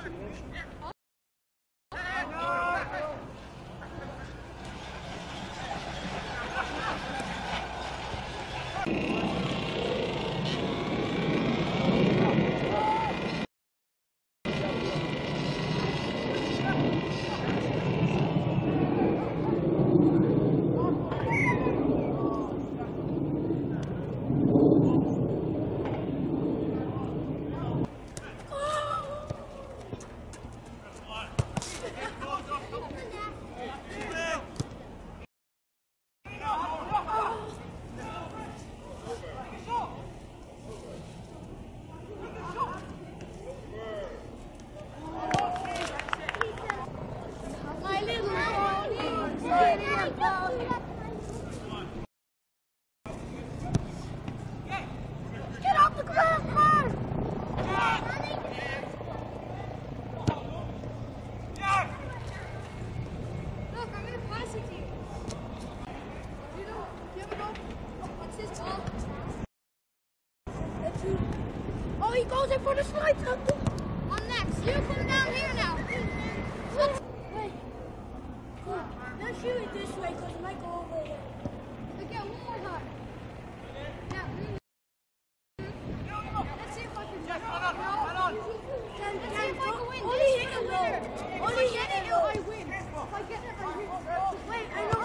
Get off the ground, Carl! Look, I'm gonna pass it to you. You have a goal? What's his ball? Oh, he goes in for the slide tackle. I'm next. You come down here now. Wait. Let's shoot it this way because it might go over there. Okay, one more time. Yeah. Let's see if I can. Let's see if I can win. Only hit it low. Only hit it low. I win. If I get it, I win. Wait, I know.